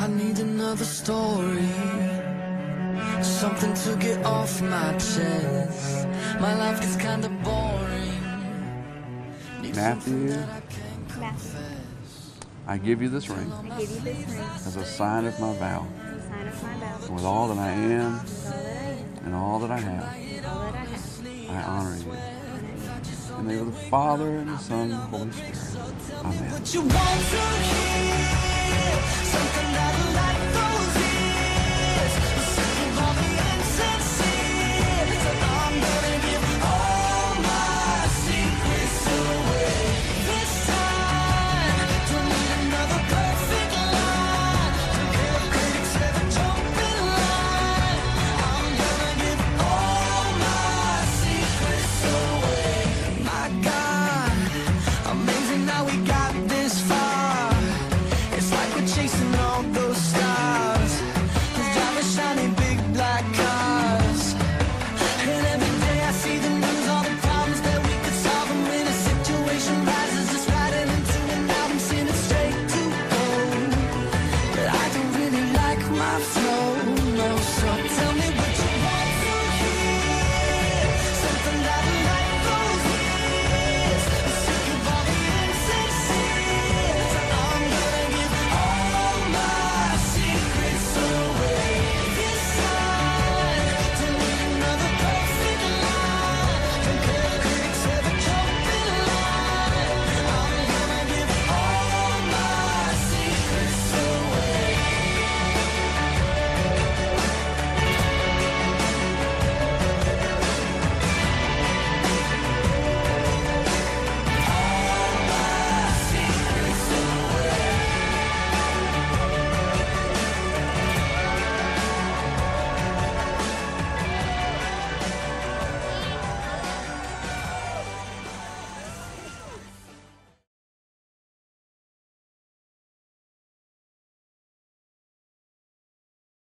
I need another story, something to get off my chest. My life is kinda boring. Matthew, I give you this ring I give you this ring as a sign of my vow. as a sign of my vow. With all that I am With all that I am, and all that I have, with all that I have, I honor you. I honor you. In the name of the Father, and the Son, and the Holy Spirit. Amen. What you want to hear, something that a life